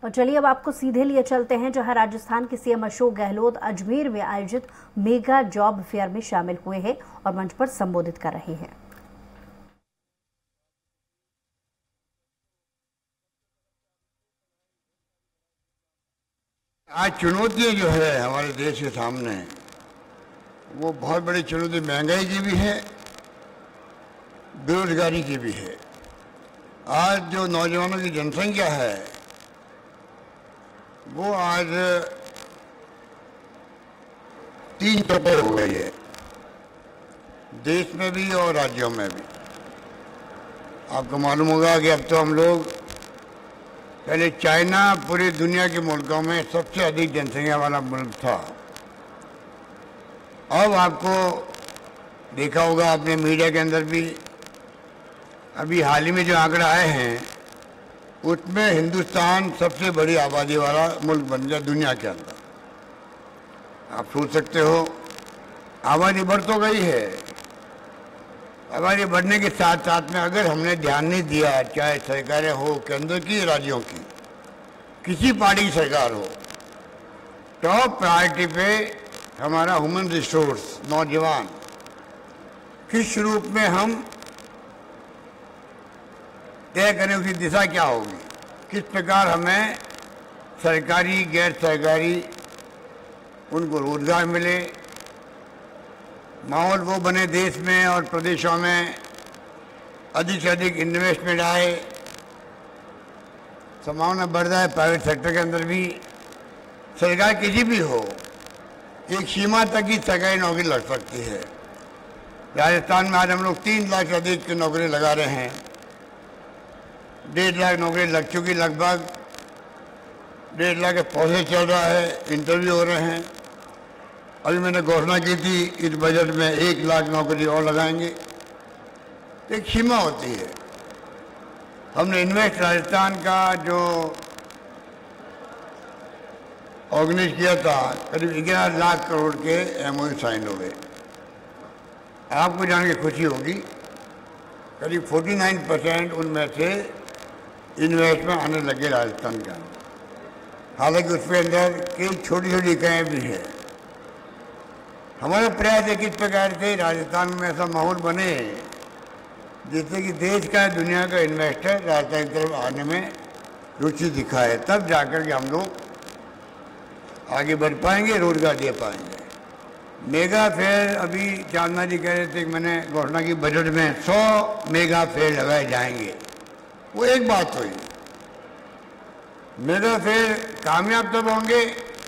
और चलिए अब आपको सीधे लिए चलते हैं जहां राजस्थान के सीएम अशोक गहलोत अजमेर में आयोजित मेगा जॉब फेयर में शामिल हुए हैं और मंच पर संबोधित कर रहे हैं। आज चुनौतियां जो है हमारे देश के सामने, वो बहुत बड़ी चुनौती महंगाई की भी है, बेरोजगारी की भी है। आज जो नौजवानों की जनसंख्या है वो आज 3 करोड़ हो गई है, देश में भी और राज्यों में भी। आपको मालूम होगा कि अब तो हम लोग, पहले चाइना पूरी दुनिया के मुल्कों में सबसे अधिक जनसंख्या वाला मुल्क था। अब आपको देखा होगा आपने मीडिया के अंदर भी, अभी हाल ही में जो आंकड़े आए हैं उसमें हिंदुस्तान सबसे बड़ी आबादी वाला मुल्क बन गया दुनिया के अंदर। आप सोच सकते हो, आबादी बढ़ तो गई है, आबादी बढ़ने के साथ साथ में अगर हमने ध्यान नहीं दिया, चाहे सरकारें हो केंद्र की राज्यों की, किसी पार्टी की सरकार हो, टॉप प्रायोरिटी पे हमारा ह्यूमन रिसोर्स, नौजवान, किस रूप में हम तय करें, उसकी दिशा क्या होगी, किस प्रकार हमें सरकारी गैर सरकारी उनको रोजगार मिले, माहौल वो बने देश में और प्रदेशों में, अधिक से अधिक इन्वेस्टमेंट आए, संभावना बढ़ जाए प्राइवेट सेक्टर के अंदर भी। सरकार किसी भी हो, एक सीमा तक ही सरकारी नौकरी लग सकती है। राजस्थान में आज हम लोग 3 लाख से अधिक की नौकरी लगा रहे हैं, 1.5 लाख नौकरी लग चुकी, लगभग 1.5 लाख के प्रोसेस चल रहा है, इंटरव्यू हो रहे हैं। अभी मैंने घोषणा की थी इस बजट में 1 लाख नौकरी और लगाएंगे। एक सीमा होती है। हमने इन्वेस्ट राजस्थान का जो ऑर्गेनाइज किया था, करीब 11 लाख करोड़ के एमओयू साइन हो गए। आपको जान के खुशी होगी, करीब 49% उनमें से इन्वेस्टमेंट आने लगे राजस्थान के अंदर। हालांकि उसके अंदर कई छोटी छोटी इकाइयाँ भी है। हमारा प्रयास है किस प्रकार से राजस्थान में ऐसा माहौल बने जिससे कि देश का, दुनिया का इन्वेस्टर राजस्थान की तरफ आने में रुचि दिखाए, तब जाकर के हम लोग आगे बढ़ पाएंगे, रोजगार दे पाएंगे। मेगा फेयर, अभी चांदना जी कह रहे थे कि मैंने घोषणा की बजट में 100 मेगा फेयर लगाए जाएंगे। वो एक बात हुई। मेगा फेयर कामयाब तब होंगे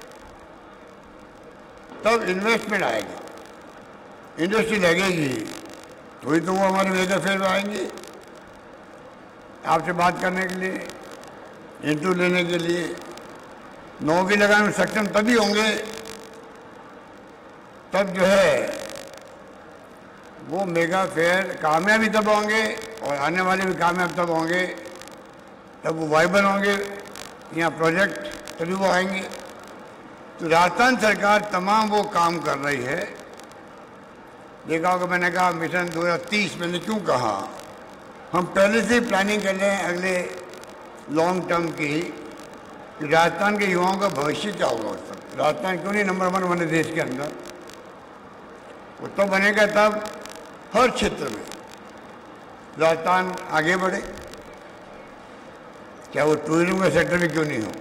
तब इन्वेस्टमेंट आएगा, इंडस्ट्री लगेगी, तो ही तो वो हमारे मेगा फेयर में आएंगे आपसे बात करने के लिए, इंटरव्यू लेने के लिए। नौकरी लगाने में सक्षम तभी होंगे तब जो है वो मेगा फेयर कामयाब ही तब होंगे, और आने वाले भी कामयाब तब होंगे, तब वो वाइबल होंगे यहाँ प्रोजेक्ट, तभी वो आएंगे। तो राजस्थान सरकार तमाम वो काम कर रही है। देखा होगा, मैंने कहा मिशन 2030, मैंने क्यों कहा, हम पहले से ही प्लानिंग कर रहे हैं अगले लॉन्ग टर्म की, कि राजस्थान के युवाओं का भविष्य क्या होगा उस वक्त। राजस्थान क्यों नहीं नंबर 1 बने देश के अंदर, वो तो बनेगा तब हर क्षेत्र में राजस्थान आगे बढ़े, चाहे वो टूरिज्म का सेक्टर भी क्यों नहीं हो।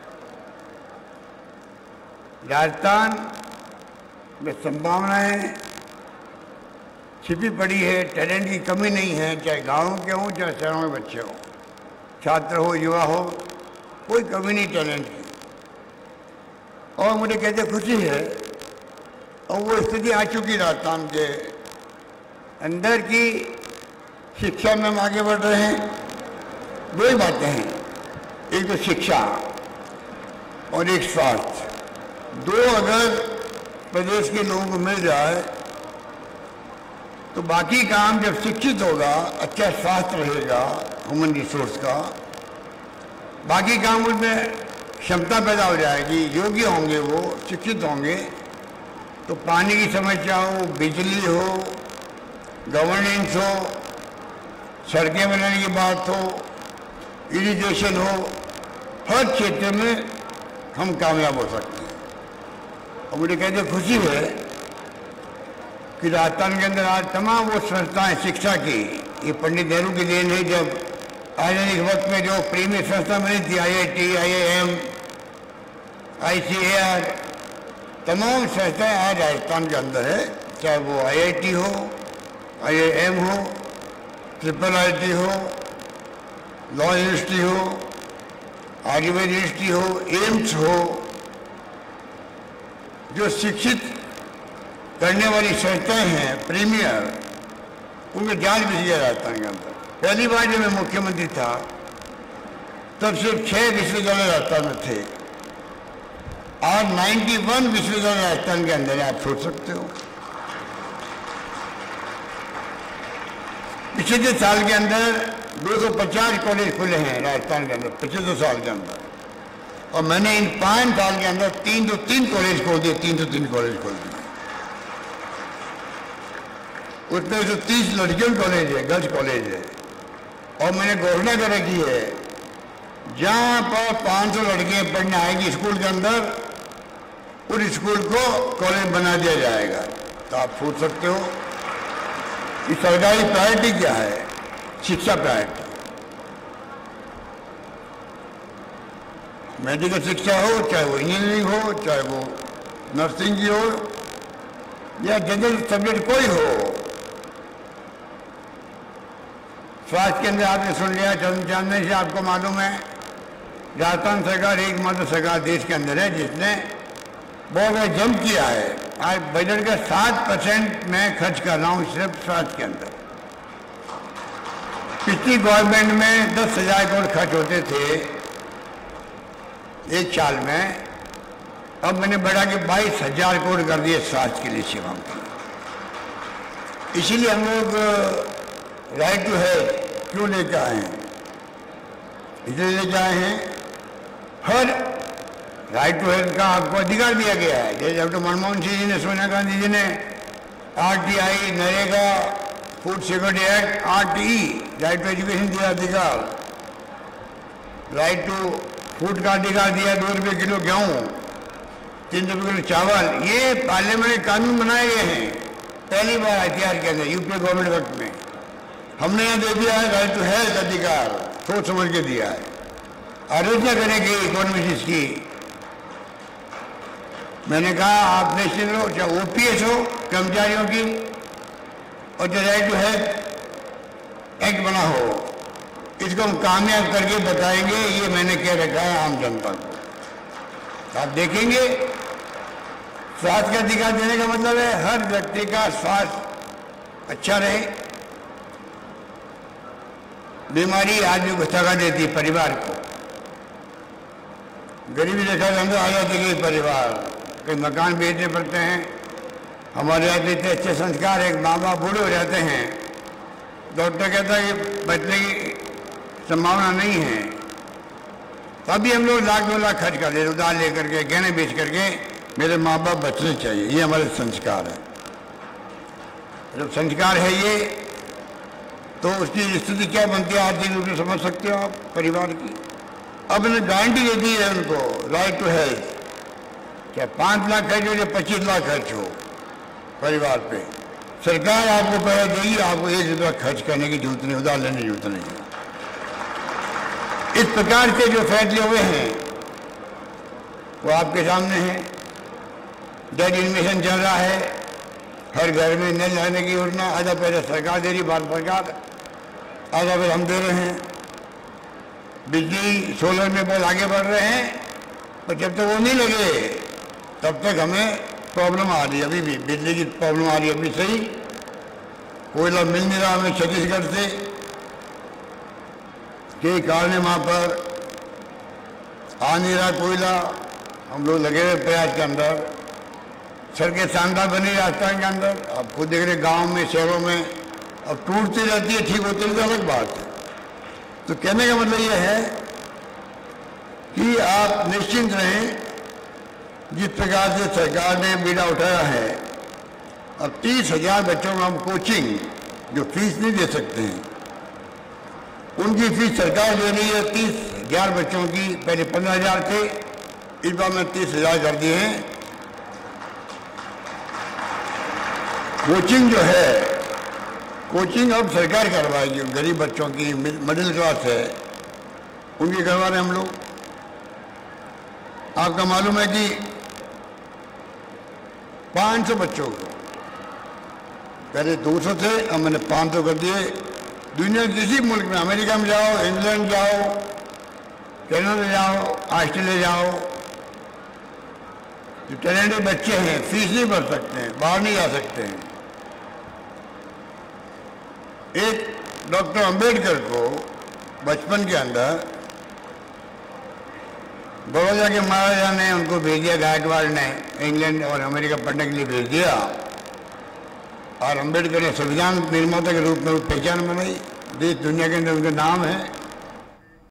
राजस्थान में संभावनाएं छिपी पड़ी है, टैलेंट की कमी नहीं है, चाहे गाँव के हों चाहे शहरों के बच्चे हों, छात्र हो युवा हो, कोई कमी नहीं टैलेंट की। और मुझे कहते खुशी है, और वो स्थिति आ चुकी राजस्थान के अंदर की शिक्षा में हम आगे बढ़ रहे हैं। 2 ही बातें हैं, एक तो शिक्षा और एक स्वास्थ्य। 2 अगर प्रदेश के लोगों को मिल जाए तो बाकी काम, जब शिक्षित होगा, अच्छा स्वास्थ्य रहेगा ह्यूमन रिसोर्स का, बाकी काम उनमें क्षमता पैदा हो जाएगी, योग्य होंगे वो, शिक्षित होंगे, तो पानी की समस्या हो, बिजली हो, गवर्नेंस हो, सड़कें बनाने की बात हो, इरिगेशन हो, हर क्षेत्र में हम कामयाब हो सकते हैं। और मुझे कहते खुशी है कि राजस्थान के अंदर आज तमाम वो संस्थाएं शिक्षा की, ये पंडित नेहरू की देन है, जब आधुनिक वक्त में जो प्रीमियर संस्था बनी थी, IIT, IIM, ICAR, तमाम संस्थाएं आज राजस्थान के अंदर है, चाहे वो IIT हो, IIM हो, IIIT हो, लॉ यूनिवर्सिटी हो, आयुर्वेद यूनिवर्सिटी हो, एम्स हो, जो शिक्षित करने वाली संस्थाएं हैं प्रीमियर, उनमें जांच भी किया राजस्थान के अंदर। पहली बार जब मैं मुख्यमंत्री था तब सिर्फ 6 विश्वविद्यालय राजस्थान में थे, आज 91 विश्वविद्यालय राजस्थान के अंदर है। आप सोच सकते हो पिछले साल के अंदर 250 कॉलेज खुले हैं राजस्थान के अंदर, पिछले साल के अंदर। और मैंने इन 5 साल के अंदर 3 कॉलेज खोल दिए, 3 कॉलेज खोल दिए। उसमें 130 लड़कियों कॉलेज है, गर्ल्स कॉलेज है। और मैंने घोषणा कर रखी है, जहां पर 500 लड़कियां पढ़ने आएगी स्कूल के अंदर, उस स्कूल को कॉलेज बना दिया जाएगा। तो आप सोच सकते हो कि सरकारी प्रायोरिटी क्या है, शिक्षा प्रायोरिटी। मेडिकल शिक्षा हो, चाहे वो इंजीनियरिंग हो, चाहे वो नर्सिंग की हो, या जनरल सब्जेक्ट कोई हो। स्वास्थ्य के अंदर आपने सुन लिया, जानने से आपको मालूम है राजस्थान सरकार एकमात्र सरकार देश के अंदर है जिसने बहुत बड़ा जंप किया है। आज बजट का 7% मैं खर्च कर रहा हूँ सिर्फ स्वास्थ्य के अंदर। पिछली गवर्नमेंट में 10,000 करोड़ खर्च होते थे एक साल में, अब मैंने बढ़ा के 22,000 करोड़ कर दिए स्वास्थ्य के लिए, सेवाओं की। इसीलिए हम लोग राइट टू हेल्थ क्यों लेकर आए हैं, इसलिए लेकर आए हैं हर राइट टू हेल्थ का आपको अधिकार दिया गया है। जैसे डॉक्टर मनमोहन सिंह जी ने, सोनिया गांधी जी ने RTI, NREGA, food security act, RTE, right to education दिया अधिकार, राइट टू फूड का अधिकार दिया, 2 रुपये किलो गेहूँ, 3 रुपये किलो चावल। ये पार्लियामेंट में कानून बनाए गए हैं पहली बार इतिहास के अंदर, यूपीए गवर्नमेंट वक्त में। हमने यहाँ दे दिया है राइट टू हेल्थ अधिकार, सोच समझ के दिया है। आलोचना करेंगे इकोनॉमिस्ट की। मैंने कहा आप नेशनल हो, चाहे OPS हो कर्मचारियों की, और जो राइट टू हेल्थ एक्ट बना हो, इसको हम कामयाब करके बताएंगे। ये मैंने कह रखा है आम जनता को। आप देखेंगे स्वास्थ्य का अधिकार देने का मतलब है हर व्यक्ति का स्वास्थ्य अच्छा रहे। बीमारी आदमी को थका देती है, परिवार को गरीबी रेखा के अंदर आ जाते हैं परिवार, कई मकान बेचने पड़ते हैं। हमारे यहाँ इतने अच्छे संस्कार है, माँ बाप बूढ़े हो जाते हैं, डॉक्टर कहता है कि बचने की संभावना नहीं है, तभी हम लोग लाख 2 लाख खर्च कर देते, उधार लेकर के, गहने बेच करके मेरे माँ बाप बचने चाहिए। ये हमारे संस्कार है। जब संस्कार है ये, तो उसकी स्थिति क्या बनती है आर्थिक रूप से समझ सकते हो आप परिवार की। अब मैंने गारंटी दे दी है उनको राइट टू हेल्थ, चाहे 5 लाख खर्च हो या 25 लाख खर्च हो परिवार पे, सरकार आपको पैसा देगी, आपको 1 रुपया खर्च करने की जरूरत नहीं, उधार लेने की जरूरत नहीं है। इस प्रकार के जो फैसले हुए हैं वो आपके सामने हैं। जल मिशन चल रहा है, हर घर में नल लगाने की योजना, आधा पैसा सरकार दे रही, भारत सरकार, आधा पैसा हम दे रहे हैं। बिजली सोलर में बहुत आगे बढ़ रहे हैं, पर जब तक वो नहीं लगे तब तक हमें प्रॉब्लम आ रही है। अभी भी बिजली की प्रॉब्लम आ रही है, अभी सही कोयला मिल नहीं रहा हमें छत्तीसगढ़ से, कई कारण है वहाँ पर आ नहीं रहा कोयला। हम लोग लगे हुए प्रयास के अंदर, सड़कें शानदार बनी राजस्थान के अंदर, आप खुद देख रहे गाँव में, शहरों में, अब टूटती रहती है, ठीक होती है तो अलग बात है। तो कहने का मतलब ये है कि आप निश्चिंत रहें, जिस प्रकार से सरकार ने बीड़ा उठाया है। अब 30,000 बच्चों को हम कोचिंग जो फीस नहीं दे सकते हैं, उनकी फीस सरकार दे रही है, 30 11 बच्चों की, पहले 15,000 थे, इस बार मैं 30,000 कर दिए हैं। कोचिंग जो है, कोचिंग अब सरकार करवाएगी, गरीब बच्चों की, मिडिल क्लास है, उनकी करवा रहे हैं हम लोग। आपका मालूम है कि 500 बच्चों को, पहले 200 थे, अब मैंने 500 कर दिए। दुनिया के किसी मुल्क में, अमेरिका में जाओ, इंग्लैंड जाओ, कनाडा जाओ, ऑस्ट्रेलिया जाओ, जो टैलेंटेड बच्चे हैं फीस नहीं भर सकते हैं, बाहर नहीं जा सकते हैं। एक डॉक्टर अंबेडकर को बचपन के अंदर बड़ौदा के महाराजा ने उनको भेज दिया, गायकवाड़ ने इंग्लैंड और अमेरिका पढ़ने के लिए भेज दिया, और अंबेडकर ने संविधान निर्माता के रूप में पहचान बनाई, देश दुनिया के अंदर उनका नाम है।